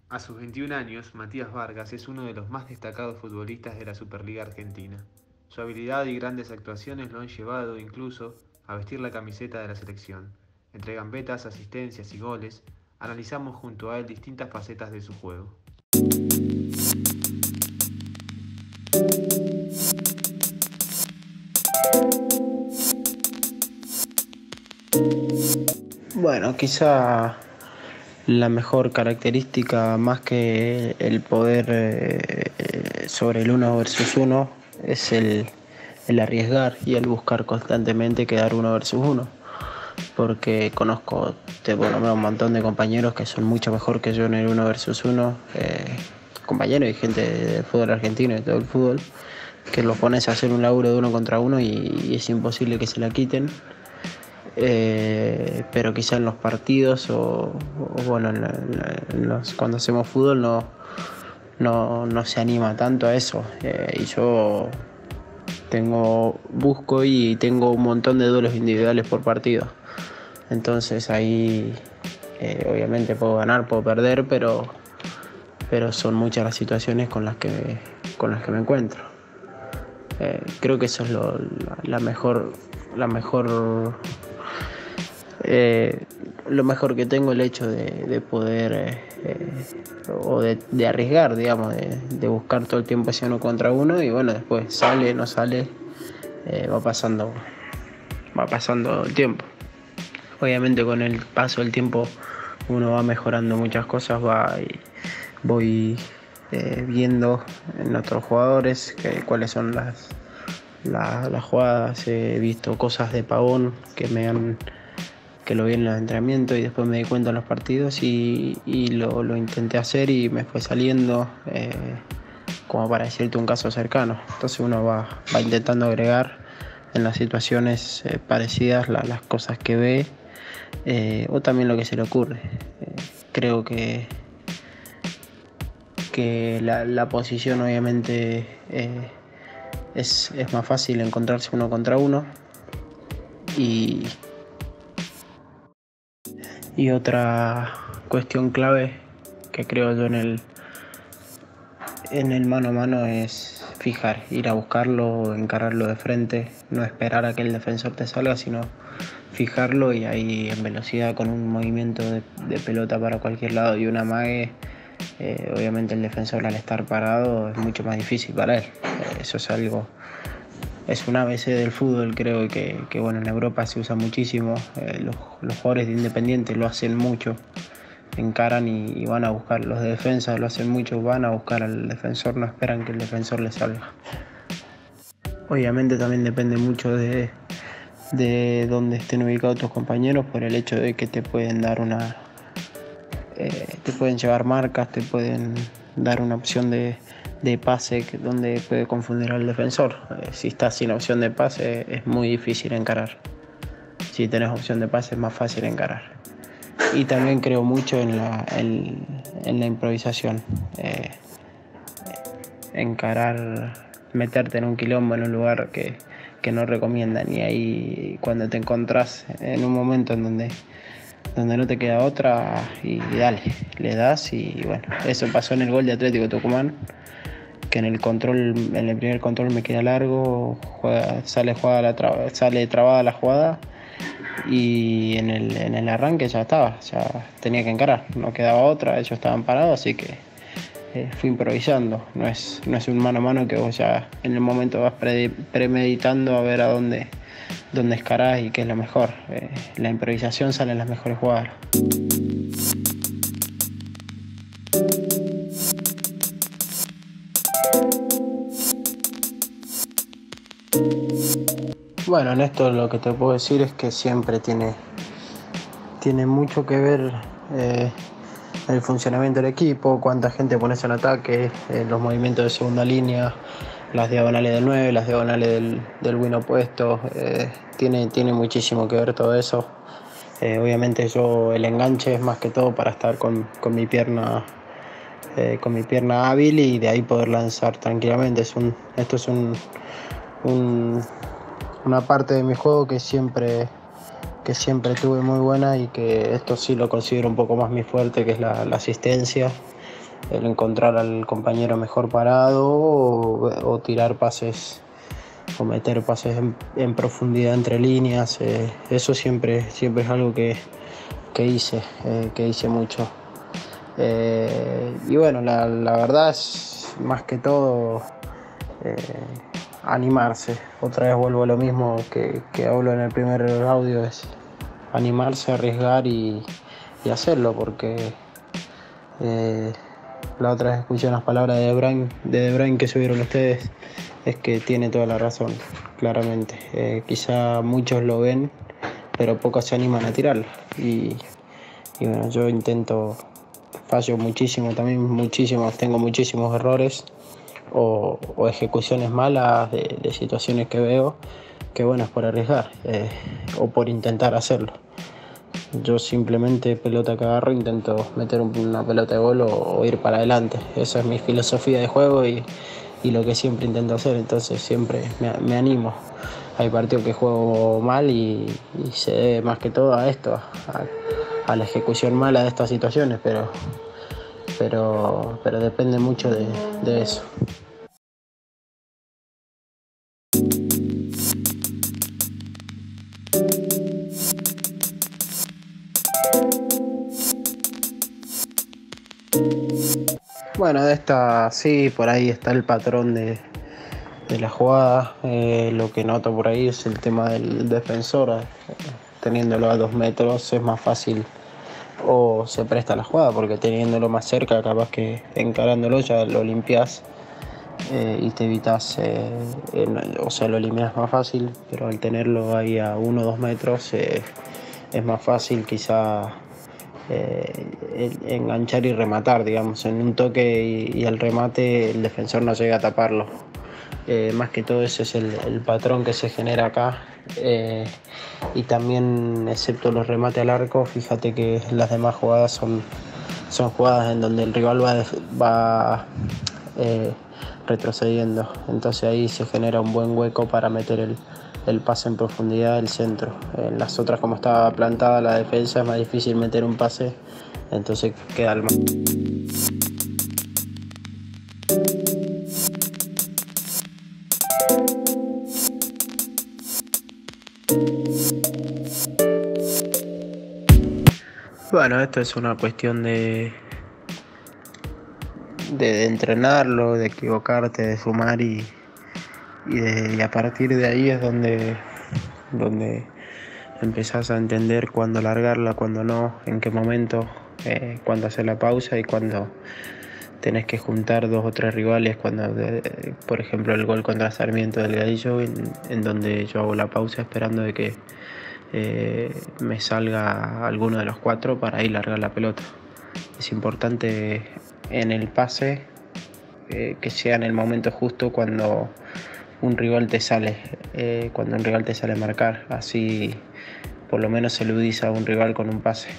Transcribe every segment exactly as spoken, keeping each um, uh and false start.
A sus veintiún años, Matías Vargas es uno de los más destacados futbolistas de la Superliga Argentina. Su habilidad y grandes actuaciones lo han llevado, incluso, a vestir la camiseta de la selección. Entre gambetas, asistencias y goles, analizamos junto a él distintas facetas de su juego. Bueno, quizá la mejor característica más que el poder eh, sobre el uno versus uno es el, el arriesgar y el buscar constantemente quedar uno versus uno. Porque conozco, te puedo nombrar un montón de compañeros que son mucho mejor que yo en el uno versus uno, eh, compañeros y gente del fútbol argentino y de todo el fútbol, que los pones a hacer un laburo de uno contra uno y, y es imposible que se la quiten. Eh, pero quizá en los partidos o, o bueno, en la, en los, cuando hacemos fútbol no, no, no se anima tanto a eso. Eh, y yo tengo, busco y tengo un montón de duelos individuales por partido. Entonces ahí eh, obviamente puedo ganar, puedo perder, pero, pero son muchas las situaciones con las que, con las que me encuentro. Eh, creo que eso es lo, la, la mejor, la mejor Eh, lo mejor que tengo, el hecho de, de poder eh, eh, o de, de arriesgar, digamos, de, de buscar todo el tiempo ese uno contra uno y bueno, después sale, no sale, eh, va pasando, va pasando el tiempo. Obviamente con el paso del tiempo uno va mejorando muchas cosas, va y voy eh, viendo en otros jugadores que, cuáles son las, las, las jugadas, he visto cosas de Pavón que me han que lo vi en los entrenamientos y después me di cuenta en los partidos y, y lo, lo intenté hacer y me fue saliendo, eh, como para decirte un caso cercano. Entonces uno va, va intentando agregar en las situaciones eh, parecidas la, las cosas que ve eh, o también lo que se le ocurre. Eh, creo que, que la, la posición obviamente eh, es, es más fácil encontrarse uno contra uno y Y otra cuestión clave que creo yo en el, en el mano a mano es fijar, ir a buscarlo, encararlo de frente, no esperar a que el defensor te salga, sino fijarlo y ahí en velocidad con un movimiento de, de pelota para cualquier lado y un amague, eh, obviamente el defensor al estar parado es mucho más difícil para él. Eh, eso es algo... Es un A B C del fútbol, creo que, que bueno, en Europa se usa muchísimo. Eh, los, los jugadores de Independiente lo hacen mucho, encaran y, y van a buscar. Los de defensa lo hacen mucho, van a buscar al defensor, no esperan que el defensor les salga. Obviamente también depende mucho de, de dónde estén ubicados tus compañeros, por el hecho de que te pueden dar una... Eh, te pueden llevar marcas, te pueden dar una opción de de pase donde puede confundir al defensor. Eh, si estás sin opción de pase es muy difícil encarar. Si tenés opción de pase es más fácil encarar. Y también creo mucho en la, en, en la improvisación. Eh, encarar, meterte en un quilombo en un lugar que, que no recomiendan. Y ahí cuando te encontrás en un momento en donde donde no te queda otra y, y dale, le das y bueno, eso pasó en el gol de Atlético Tucumán, que en el control, en el primer control me queda largo, juega, sale, juega la traba, sale trabada la jugada y en el, en el arranque ya estaba, ya tenía que encarar, no quedaba otra, ellos estaban parados, así que eh, fui improvisando, no es, no es un mano a mano que vos ya en el momento vas pre, premeditando a ver a dónde, dónde escarás y qué es lo mejor. Eh, la improvisación sale en las mejores jugadas. Bueno, en esto lo que te puedo decir es que siempre tiene, tiene mucho que ver eh, el funcionamiento del equipo, cuánta gente pones en ataque, eh, los movimientos de segunda línea, las diagonales del nueve, las diagonales del, del win opuesto, eh, tiene, tiene muchísimo que ver todo eso. Eh, obviamente yo el enganche es más que todo para estar con, con mi pierna eh, con mi pierna hábil y de ahí poder lanzar tranquilamente. Es un, esto es un, un, una parte de mi juego que siempre, que siempre tuve muy buena y que esto sí lo considero un poco más mi fuerte, que es la, la asistencia. el encontrar al compañero mejor parado o, o tirar pases o meter pases en, en profundidad entre líneas. Eh, eso siempre, siempre es algo que, que hice, eh, que hice mucho. Eh, y bueno, la, la verdad es más que todo eh, animarse. Otra vez vuelvo a lo mismo que, que hablo en el primer audio, es animarse, arriesgar y, y hacerlo, porque eh, la otra vez escuché unas palabras de De Bruyne, de De Bruyne que subieron ustedes, es que tiene toda la razón, claramente. Eh, quizá muchos lo ven, pero pocos se animan a tirarlo. Y, y bueno, yo intento, fallo muchísimo, también muchísimos, tengo muchísimos errores o, o ejecuciones malas de, de situaciones que veo, que bueno, es por arriesgar eh, o por intentar hacerlo. Yo simplemente, pelota que agarro, intento meter una pelota de gol o, o ir para adelante. Esa es mi filosofía de juego y, y lo que siempre intento hacer, entonces siempre me, me animo. Hay partidos que juego mal y, y se debe más que todo a esto, a, a la ejecución mala de estas situaciones, pero, pero, pero depende mucho de, de eso. Bueno, de esta sí, por ahí está el patrón de, de la jugada. Eh, lo que noto por ahí es el tema del defensor. Eh, teniéndolo a dos metros es más fácil o se presta la jugada, porque teniéndolo más cerca, capaz que encarándolo ya lo limpias eh, y te evitas, eh, el, o sea, lo eliminas más fácil, pero al tenerlo ahí a uno o dos metros eh, es más fácil quizá eh, enganchar y rematar, digamos, en un toque y, y el remate el defensor no llega a taparlo. Eh, más que todo ese es el, el patrón que se genera acá. Eh, y también, excepto los remates al arco, fíjate que las demás jugadas son, son jugadas en donde el rival va, va eh, retrocediendo. Entonces ahí se genera un buen hueco para meter el, el pase en profundidad del centro. En las otras, como estaba plantada la defensa, es más difícil meter un pase, entonces queda al más. Bueno, esto es una cuestión de, de, de entrenarlo, de equivocarte, de sumar y, y, de, y a partir de ahí es donde, donde empezás a entender cuándo largarla, cuándo no, en qué momento, eh, cuándo hacer la pausa y cuándo tenés que juntar dos o tres rivales. Cuando, de, por ejemplo, el gol contra Sarmiento Delgadillo, en, en donde yo hago la pausa esperando de que eh, me salga alguno de los cuatro para ir largar la pelota. Es importante en el pase eh, que sea en el momento justo cuando un rival te sale, eh, cuando un rival te sale a marcar, así por lo menos eludís a un rival con un pase.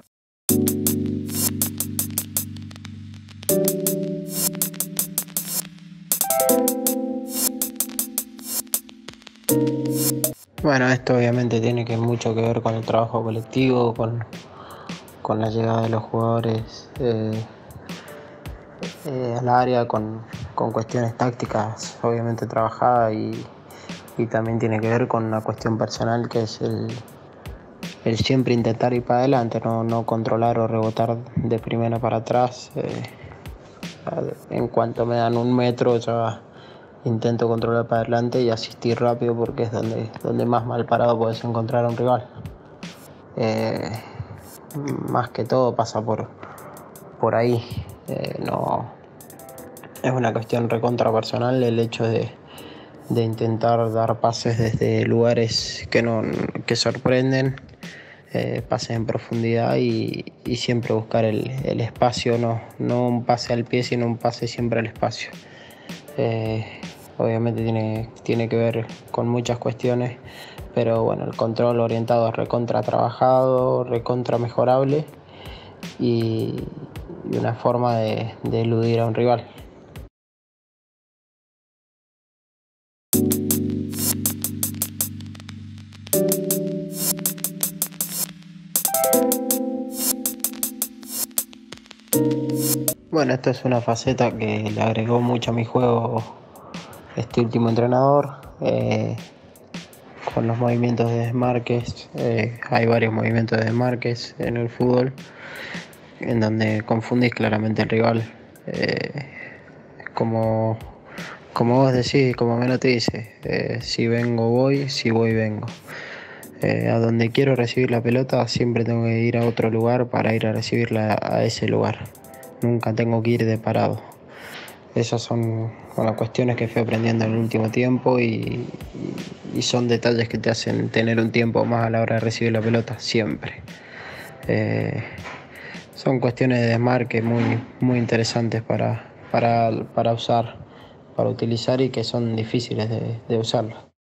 Bueno, esto obviamente tiene que mucho que ver con el trabajo colectivo, con, con la llegada de los jugadores eh, eh, al área, con, con cuestiones tácticas obviamente trabajadas y, y también tiene que ver con una cuestión personal, que es el, el siempre intentar ir para adelante, no, no controlar o rebotar de primera para atrás. Eh, en cuanto me dan un metro ya intento controlar para adelante y asistir rápido, porque es donde, donde más mal parado puedes encontrar a un rival. Eh, más que todo pasa por, por ahí. Eh, no, es una cuestión recontra personal el hecho de, de intentar dar pases desde lugares que, no, que sorprenden, eh, pases en profundidad y, y siempre buscar el, el espacio, no, no un pase al pie, sino un pase siempre al espacio. Eh, obviamente tiene, tiene que ver con muchas cuestiones, pero bueno, el control orientado es recontra trabajado, recontra mejorable y, y una forma de, de eludir a un rival. Bueno, esto es una faceta que le agregó mucho a mi juego este último entrenador. Eh, con los movimientos de desmarques, eh, hay varios movimientos de desmarques en el fútbol, en donde confundís claramente al rival. Eh, como, como vos decís, como Melo te dice, eh, si vengo voy, si voy vengo. Eh, a donde quiero recibir la pelota siempre tengo que ir a otro lugar para ir a recibirla a ese lugar. Nunca tengo que ir de parado. Esas son bueno, cuestiones que fui aprendiendo en el último tiempo y, y, y son detalles que te hacen tener un tiempo más a la hora de recibir la pelota siempre. Eh, son cuestiones de desmarque muy, muy interesantes para, para, para usar, para utilizar y que son difíciles de, de usarlo.